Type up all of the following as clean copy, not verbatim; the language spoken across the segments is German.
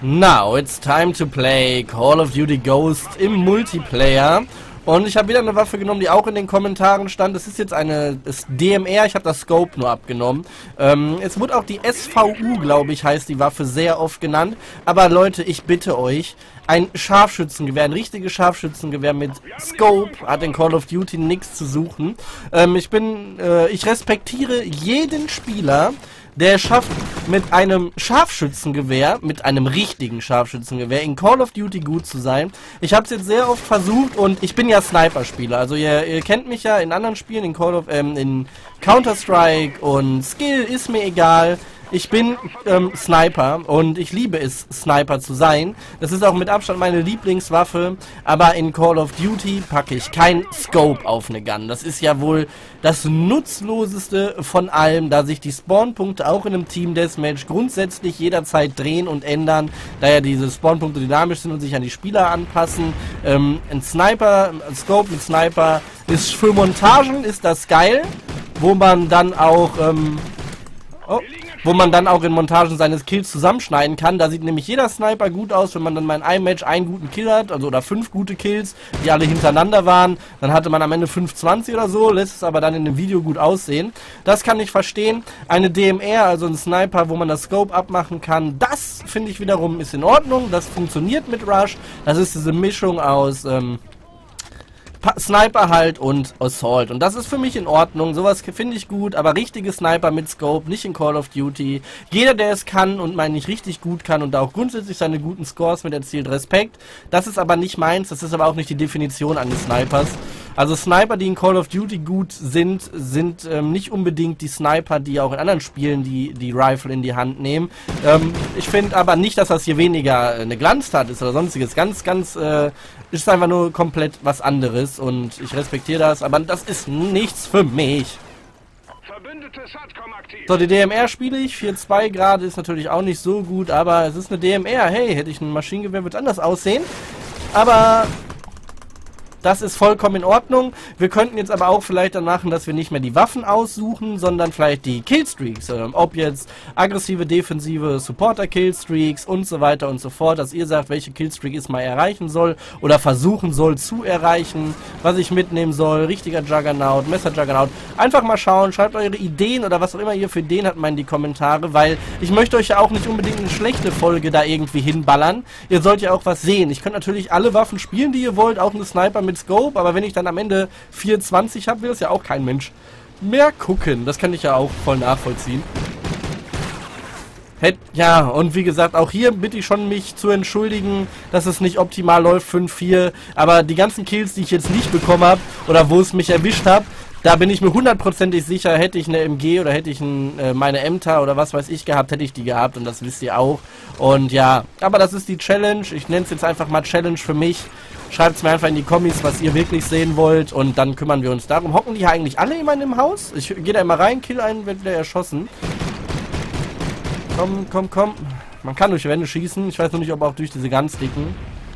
Now it's time to play Call of Duty Ghost im Multiplayer. Und ich habe wieder eine Waffe genommen, die auch in den Kommentaren stand. Das ist jetzt das DMR, ich habe das Scope nur abgenommen. Es wird auch die SVU, glaube ich, heißt die Waffe, sehr oft genannt. Aber Leute, ich bitte euch, ein Scharfschützengewehr, ein richtiges Scharfschützengewehr mit Scope hat in Call of Duty nichts zu suchen. Ich respektiere jeden Spieler, der es schafft, mit einem Scharfschützengewehr, mit einem richtigen Scharfschützengewehr in Call of Duty gut zu sein. Ich habe es jetzt sehr oft versucht und ich bin ja Sniper-Spieler. Also ihr kennt mich ja in anderen Spielen, in Counter-Strike und Skill ist mir egal. Ich bin Sniper und ich liebe es, Sniper zu sein. Das ist auch mit Abstand meine Lieblingswaffe, aber in Call of Duty packe ich kein Scope auf eine Gun. Das ist ja wohl das Nutzloseste von allem, da sich die Spawnpunkte auch in einem Team Deathmatch grundsätzlich jederzeit drehen und ändern, da ja diese Spawnpunkte dynamisch sind und sich an die Spieler anpassen. Ein Scope mit Sniper ist für Montagen, ist das geil, wo man dann auch in Montagen seines Kills zusammenschneiden kann. Da sieht nämlich jeder Sniper gut aus, wenn man dann mal in einem Match einen guten Kill hat, also oder 5 gute Kills, die alle hintereinander waren. Dann hatte man am Ende 5,20 oder so, lässt es aber dann in dem Video gut aussehen. Das kann ich verstehen. Eine DMR, also ein Sniper, wo man das Scope abmachen kann, das finde ich wiederum ist in Ordnung. Das funktioniert mit Rush. Das ist diese Mischung aus Sniper halt und Assault. Und das ist für mich in Ordnung. Sowas finde ich gut, aber richtige Sniper mit Scope, nicht in Call of Duty. Jeder, der es kann und meine ich richtig gut kann und da auch grundsätzlich seine guten Scores mit erzielt, Respekt. Das ist aber nicht meins, das ist aber auch nicht die Definition eines Snipers. Also Sniper, die in Call of Duty gut sind nicht unbedingt die Sniper, die auch in anderen Spielen die Rifle in die Hand nehmen. Ich finde aber nicht, dass das hier weniger eine Glanztat ist oder sonstiges. Ist einfach nur komplett was anderes und ich respektiere das, aber das ist nichts für mich. So, die DMR spiele ich, 4,2 Grad ist natürlich auch nicht so gut, aber es ist eine DMR. Hey, hätte ich ein Maschinengewehr, würde es anders aussehen. Aber das ist vollkommen in Ordnung. Wir könnten jetzt aber auch vielleicht dann machen, dass wir nicht mehr die Waffen aussuchen, sondern vielleicht die Killstreaks. Ob jetzt aggressive, defensive Supporter-Killstreaks und so weiter und so fort, dass ihr sagt, welche Killstreak es mal erreichen soll oder versuchen soll zu erreichen, was ich mitnehmen soll, richtiger Juggernaut, Messer-Juggernaut. Einfach mal schauen, schreibt eure Ideen oder was auch immer ihr für Ideen habt mal in die Kommentare, weil ich möchte euch ja auch nicht unbedingt eine schlechte Folge da irgendwie hinballern. Ihr sollt ja auch was sehen. Ich könnte natürlich alle Waffen spielen, die ihr wollt, auch eine Sniper mit Scope, aber wenn ich dann am Ende 4,20 habe, will das ja auch kein Mensch mehr gucken. Das kann ich ja auch voll nachvollziehen. Ja, und wie gesagt, auch hier bitte ich schon mich zu entschuldigen, dass es nicht optimal läuft, 5-4, aber die ganzen Kills, die ich jetzt nicht bekommen habe, oder wo es mich erwischt hat, da bin ich mir hundertprozentig sicher, hätte ich eine MG oder hätte ich meine MTA oder was weiß ich gehabt, hätte ich die gehabt und das wisst ihr auch. Und ja, aber das ist die Challenge, ich nenne es jetzt einfach mal Challenge für mich. Schreibt es mir einfach in die Kommis, was ihr wirklich sehen wollt und dann kümmern wir uns darum. Hocken die hier eigentlich alle immer in dem Haus? Ich gehe da immer rein, kill einen, wird wieder erschossen. Komm. Man kann durch Wände schießen, ich weiß noch nicht, ob auch durch diese ganz dicken.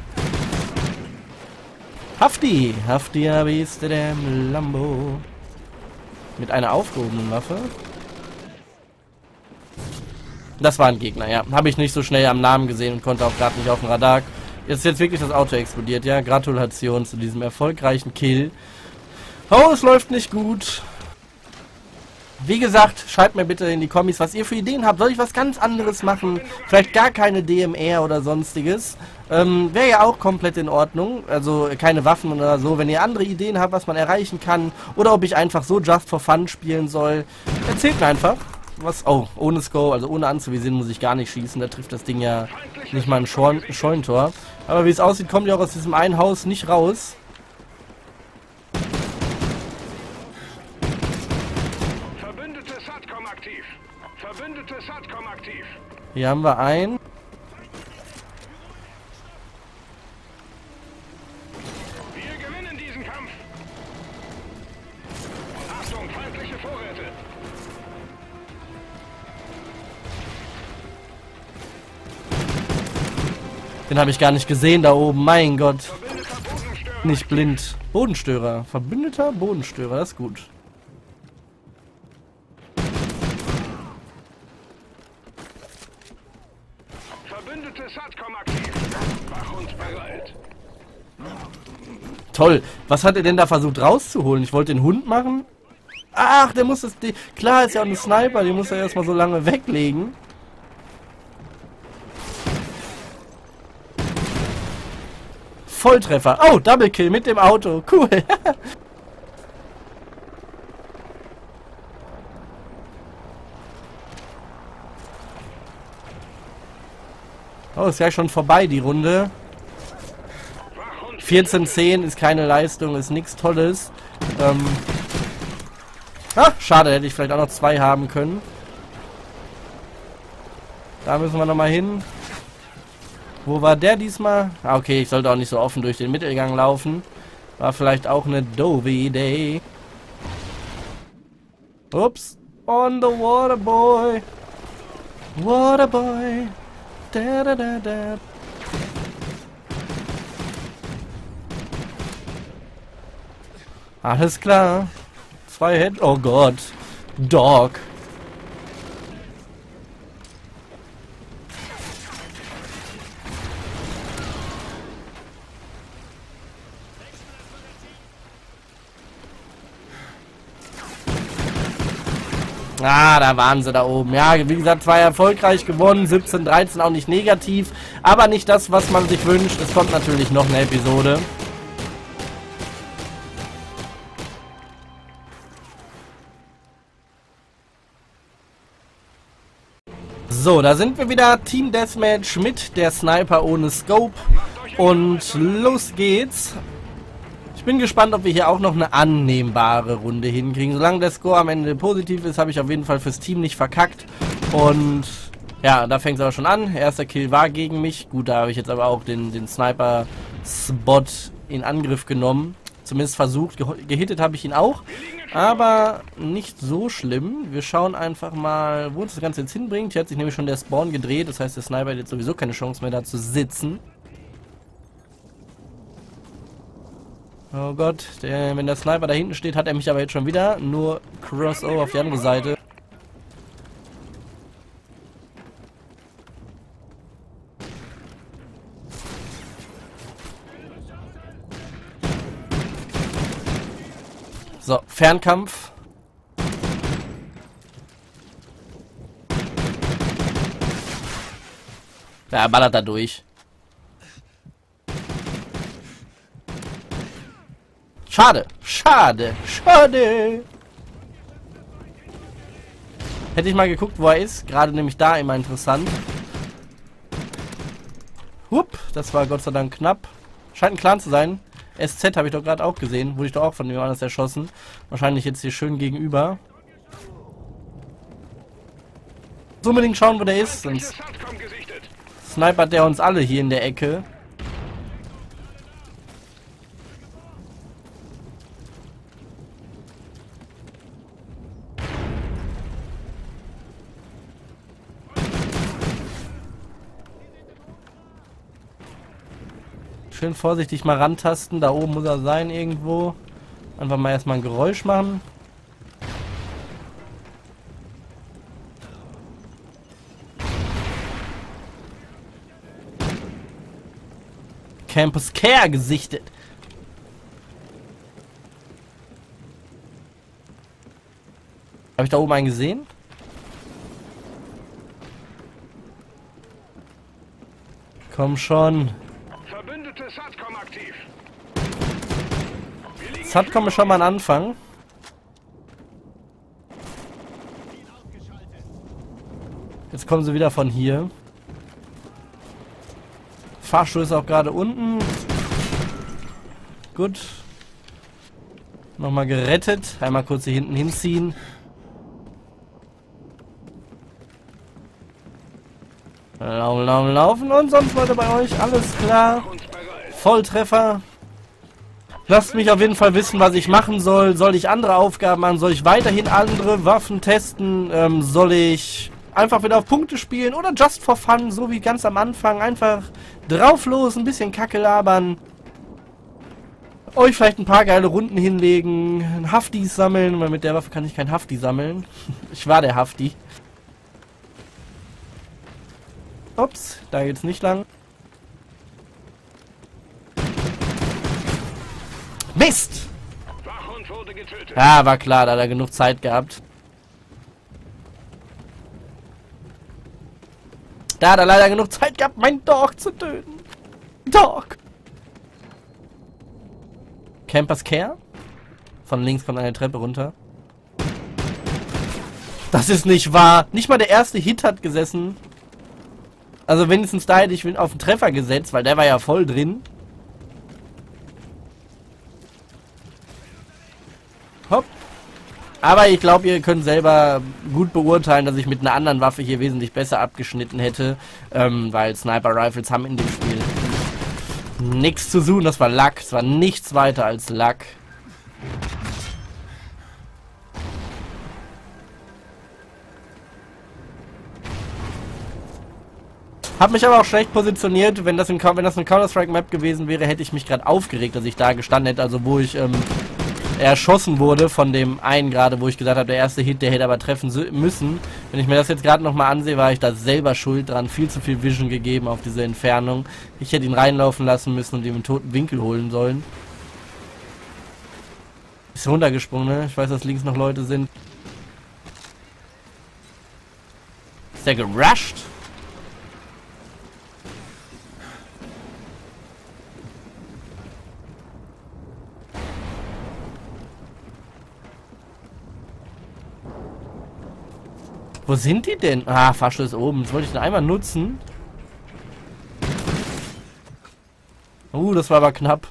Hafti ist der Lambo. Mit einer aufgehobenen Waffe. Das war ein Gegner, ja. Habe ich nicht so schnell am Namen gesehen und konnte auch gerade nicht auf dem Radar. Ist jetzt wirklich das Auto explodiert, ja. Gratulation zu diesem erfolgreichen Kill. Oh, es läuft nicht gut. Wie gesagt, schreibt mir bitte in die Kommis, was ihr für Ideen habt. Soll ich was ganz anderes machen? Vielleicht gar keine DMR oder sonstiges. Wäre ja auch komplett in Ordnung. Also keine Waffen oder so. Wenn ihr andere Ideen habt, was man erreichen kann. Oder ob ich einfach so Just for Fun spielen soll. Erzählt mir einfach. Oh, ohne Scope, also ohne anzuvisieren muss ich gar nicht schießen. Da trifft das Ding ja nicht mal ein Scheunentor. Aber wie es aussieht, kommt ihr auch aus diesem einen Haus nicht raus. Hier haben wir einen. Wir gewinnen diesen Kampf. Achtung, feindliche Vorräte. Den habe ich gar nicht gesehen da oben. Mein Gott. Nicht blind. Bodenstörer. Verbündeter Bodenstörer. Das ist gut. Verbündete SATCOM aktiv. Wachhund bereit. Toll. Was hat er denn da versucht rauszuholen? Ich wollte den Hund machen. Ach, der muss das... Klar, ist ja auch ein Sniper. Den muss er erstmal so lange weglegen. Volltreffer. Oh, Double Kill mit dem Auto. Cool. Oh, ist ja schon vorbei, die Runde. 14-10 ist keine Leistung, ist nichts Tolles. Schade, hätte ich vielleicht auch noch 2 haben können. Da müssen wir nochmal hin. Wo war der diesmal? Ah, okay, ich sollte auch nicht so offen durch den Mittelgang laufen. War vielleicht auch eine doofe Idee. Ups. On the water boy. Water boy. Da, da, da, da. Alles klar. 2 Hit. Oh Gott. Dog. Ah, da waren sie da oben. Ja, wie gesagt, 2 erfolgreich gewonnen. 17-13 auch nicht negativ. Aber nicht das, was man sich wünscht. Es kommt natürlich noch eine Episode. So, da sind wir wieder. Team Deathmatch mit der Sniper ohne Scope. Und los geht's. Ich bin gespannt, ob wir hier auch noch eine annehmbare Runde hinkriegen. Solange der Score am Ende positiv ist, habe ich auf jeden Fall fürs Team nicht verkackt. Und ja, da fängt es aber schon an. Erster Kill war gegen mich. Gut, da habe ich jetzt aber auch den Sniper-Spot in Angriff genommen. Zumindest versucht. Gehittet habe ich ihn auch. Aber nicht so schlimm. Wir schauen einfach mal, wo uns das Ganze jetzt hinbringt. Hier hat sich nämlich schon der Spawn gedreht. Das heißt, der Sniper hat jetzt sowieso keine Chance mehr, da zu sitzen. Oh Gott, wenn der Sniper da hinten steht, hat er mich aber jetzt schon wieder. Nur Crossover auf die andere Seite. So, Fernkampf. Ja, er ballert da durch. Schade, schade, schade. Hätte ich mal geguckt, wo er ist. Gerade nämlich da immer interessant. Hup, das war Gott sei Dank knapp. Scheint ein Clan zu sein. SZ habe ich doch gerade auch gesehen. Wurde ich doch auch von dem anders erschossen. Wahrscheinlich jetzt hier schön gegenüber. So unbedingt schauen, wo der ist. Sonst snipert der uns alle hier in der Ecke. Schön vorsichtig mal rantasten. Da oben muss er sein irgendwo. Einfach mal erstmal ein Geräusch machen. Campus Care gesichtet. Habe ich da oben einen gesehen? Komm schon. SATCOM aktiv. SATCOM ist schon mal ein Anfang. Jetzt kommen sie wieder von hier. Fahrstuhl ist auch gerade unten. Gut. Nochmal gerettet. Einmal kurz hier hinten hinziehen. Laufen, laufen, laufen. Und sonst Leute bei euch. Alles klar. Volltreffer. Lasst mich auf jeden Fall wissen, was ich machen soll. Soll ich andere Aufgaben machen? Soll ich weiterhin andere Waffen testen? Soll ich einfach wieder auf Punkte spielen? Oder just for fun, so wie ganz am Anfang. Einfach drauf los, ein bisschen Kacke labern. Euch vielleicht ein paar geile Runden hinlegen. Haftis sammeln, weil mit der Waffe kann ich kein Hafti sammeln. Ich war der Hafti. Ups, da geht's nicht lang. Mist! Wachhund wurde getötet. Ja, war klar, da hat er genug Zeit gehabt. Da hat er leider genug Zeit gehabt, meinen Dog zu töten. Dog! Campers Care? Von links kommt eine Treppe runter. Das ist nicht wahr. Nicht mal der erste Hit hat gesessen. Also wenigstens da hätte ich auf den Treffer gesetzt, weil der war ja voll drin. Hopp. Aber ich glaube, ihr könnt selber gut beurteilen, dass ich mit einer anderen Waffe hier wesentlich besser abgeschnitten hätte. Weil Sniper Rifles haben in dem Spiel nichts zu suchen. Das war Lack. Es war nichts weiter als Lack. Hab mich aber auch schlecht positioniert. Wenn das eine Counter-Strike-Map gewesen wäre, hätte ich mich gerade aufgeregt, dass ich da gestanden hätte. Also wo ich erschossen wurde von dem einen gerade, wo ich gesagt habe, der erste Hit, der hätte aber treffen müssen. Wenn ich mir das jetzt gerade nochmal ansehe, war ich da selber schuld dran. Viel zu viel Vision gegeben auf diese Entfernung. Ich hätte ihn reinlaufen lassen müssen und ihm einen toten Winkel holen sollen. Ist runtergesprungen, ne? Ich weiß, dass links noch Leute sind. Ist der gerusht? Wo sind die denn? Ah, Fahrstuhl ist oben. Das wollte ich noch einmal nutzen. Das war aber knapp.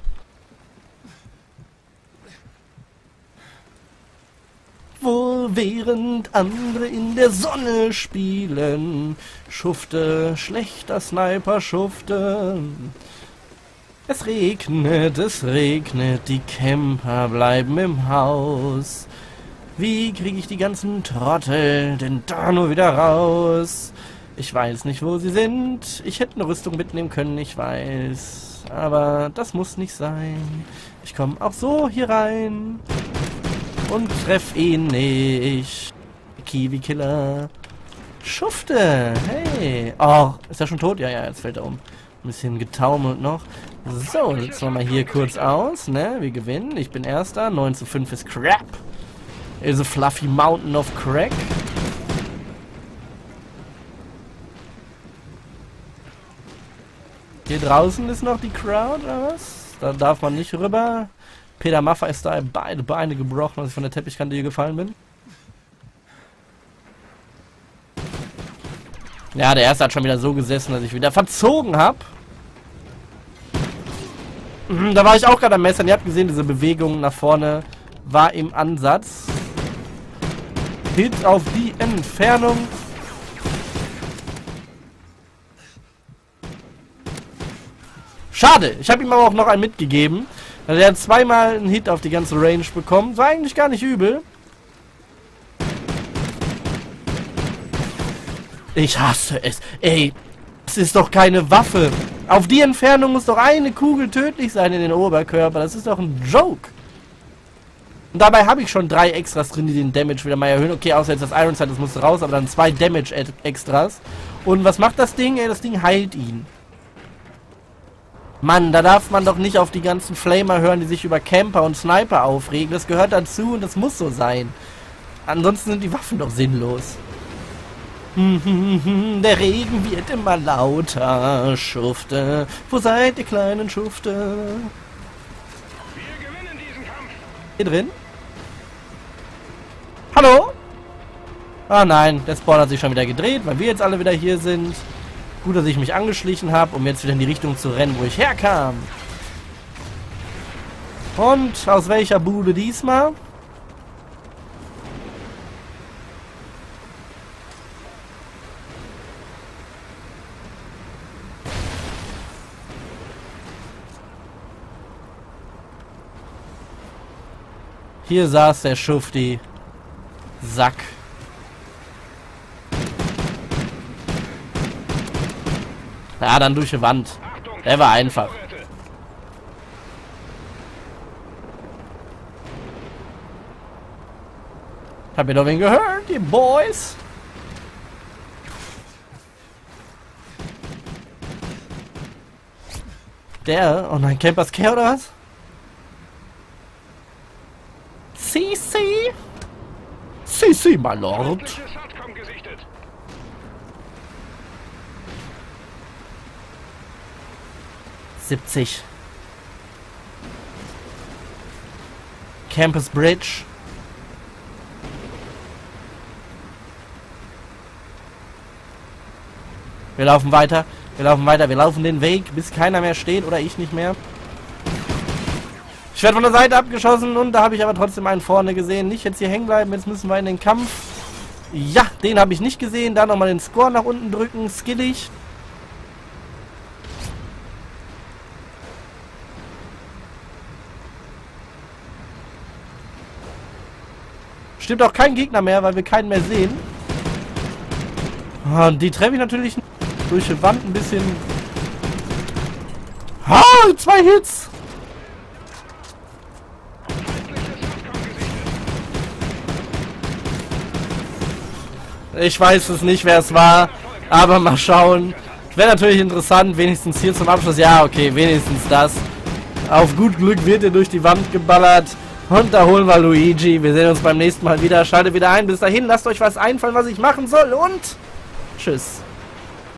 Wo während andere in der Sonne spielen, schufte, schlechter Sniper schufte. Es regnet, die Camper bleiben im Haus. Wie kriege ich die ganzen Trottel denn da nur wieder raus? Ich weiß nicht, wo sie sind. Ich hätte eine Rüstung mitnehmen können, ich weiß. Aber das muss nicht sein. Ich komme auch so hier rein und treff ihn nicht. Kiwi Killer. Schufte. Hey. Oh, ist er schon tot? Ja, jetzt fällt er um. Ein bisschen getaumelt noch. So, jetzt wir mal hier kurz aus. Ne, wir gewinnen. Ich bin Erster. 9:5 ist Crap. Is a fluffy mountain of crack. Hier draußen ist noch die Crowd, oder was? Da darf man nicht rüber. Peter Maffer ist da beide Beine gebrochen, als ich von der Teppichkante hier gefallen bin. Ja, der erste hat schon wieder so gesessen, dass ich wieder verzogen habe. Da war ich auch gerade am Messern. Ihr habt gesehen, diese Bewegung nach vorne war im Ansatz. Hit auf die Entfernung. Schade, ich habe ihm aber auch noch einen mitgegeben. Also er hat zweimal einen Hit auf die ganze Range bekommen. War eigentlich gar nicht übel. Ich hasse es. Ey, das ist doch keine Waffe. Auf die Entfernung muss doch eine Kugel tödlich sein in den Oberkörper. Das ist doch ein Joke. Und dabei habe ich schon 3 Extras drin, die den Damage wieder mal erhöhen. Okay, außer jetzt das Iron Sight, das musste raus, aber dann 2 Damage Extras. Und was macht das Ding? Ey, das Ding heilt ihn. Mann, da darf man doch nicht auf die ganzen Flamer hören, die sich über Camper und Sniper aufregen. Das gehört dazu und das muss so sein. Ansonsten sind die Waffen doch sinnlos. Der Regen wird immer lauter, Schufte. Wo seid ihr kleinen Schufte? Wir gewinnen diesen Kampf. Hier drin? Hallo? Ah nein, der Spawn hat sich schon wieder gedreht, weil wir jetzt alle wieder hier sind. Gut, dass ich mich angeschlichen habe, um jetzt wieder in die Richtung zu rennen, wo ich herkam. Und aus welcher Bude diesmal? Hier saß der Schufti. Sack. Ja, dann durch die Wand. Der war einfach. Habt ihr doch wen gehört, die Boys? Der, oh nein, Campers Care oder was? CC? CC, my lord. Feindliches Satcom gesichtet. »70. Campus Bridge. Wir laufen weiter. Wir laufen den Weg, bis keiner mehr steht oder ich nicht mehr. Ich werde von der Seite abgeschossen und da habe ich aber trotzdem einen vorne gesehen. Nicht jetzt hier hängen bleiben, jetzt müssen wir in den Kampf. Ja, den habe ich nicht gesehen. Da nochmal den Score nach unten drücken. Skillig. Stimmt auch kein Gegner mehr, weil wir keinen mehr sehen. Und die treffe ich natürlich durch die Wand ein bisschen. Ha, 2 Hits. Ich weiß es nicht, wer es war, aber mal schauen. Wäre natürlich interessant, wenigstens hier zum Abschluss. Ja, okay, wenigstens das. Auf gut Glück wird er durch die Wand geballert. Und da holen wir Luigi. Wir sehen uns beim nächsten Mal wieder. Schaltet wieder ein. Bis dahin, lasst euch was einfallen, was ich machen soll. Und tschüss.